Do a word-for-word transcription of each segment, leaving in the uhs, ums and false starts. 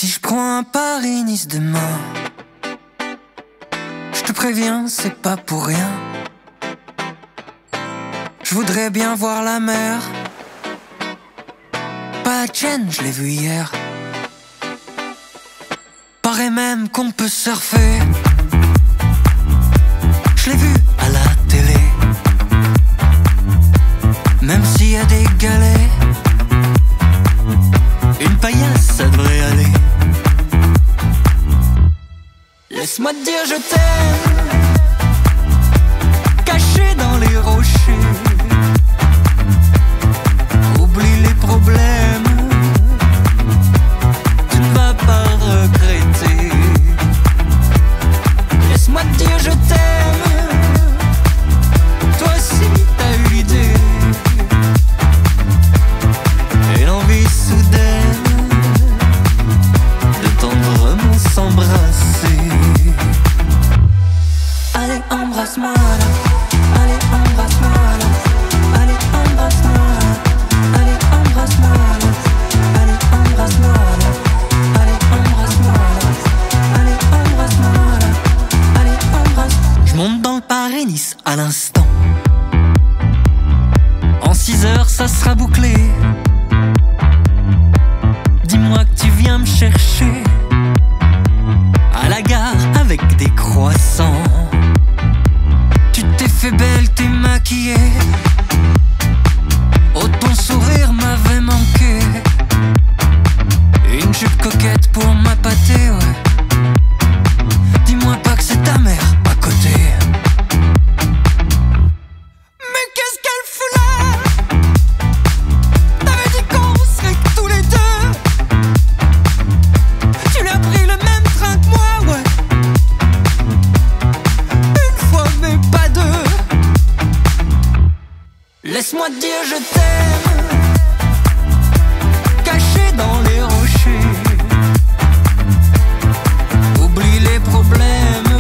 Si je prends un Paris-Nice demain, je te préviens, c'est pas pour rien. Je voudrais bien voir la mer. Pas la tienne, je l'ai vue hier. Paraît même qu'on peut surfer. Je l'ai vu à la télé. Même s'il y a des galets, une paillasse ça devrait aller. Laisse-moi te dire je t'aime, caché dans les rochers. Oublie les problèmes, tu ne vas pas regretter. Laisse-moi te dire je t'aime, toi aussi t'as eu l'idée. Et l'envie soudaine de tendrement s'embrasser. Allez embrasse-moi là, allez embrasse-moi là, allez embrasse-moi là, allez embrasse-moi là, allez embrasse-moi là, allez embrasse-moi là, allez embrasse-moi là, allez embrasse. Je monte dans le Paris-Nice à l'instant. En six heures ça sera bouclé. Dis-moi que tu viens me chercher à la gare avec des croissants. Tu t'es fait belle, t'es maquillée. Oh, ton sourire m'avait manqué. Une jupe coquette pour m'appâter, ouais. Dis-moi pas que c'est ta mère à côté. Mais qu'est-ce qu'elle fout là? T'avais dit qu'on serait que tous les deux. Tu lui as pris le même train que moi, ouais. Une fois mais pas deux. Laisse-moi te dire je t'aime, caché dans les rochers. Oublie les problèmes,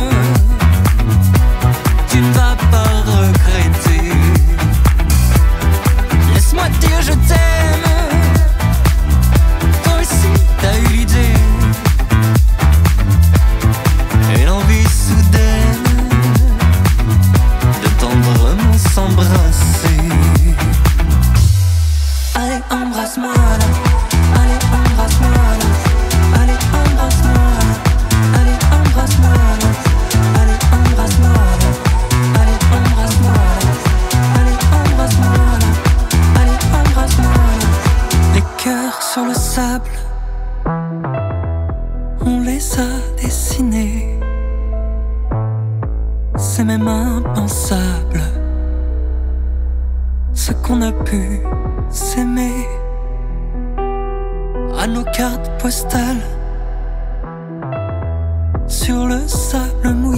tu ne vas pas regretter. Laisse-moi te dire je t'aime, toi aussi t'as eu l'idée. Et l'envie soudaine de tendrement s'embrasser. Allez embrasse-moi là, allez embrasse-moi là, allez embrasse-moi là, allez embrasse-moi là, allez embrasse-moi là, allez embrasse-moi là, allez embrasse-moi là, allez embrasse-moi là. Les cœurs sur le sable, on les a dessinés. C'est même impensable ce qu'on a pu s'aimer. À nos cartes postales sur le sable mouillé.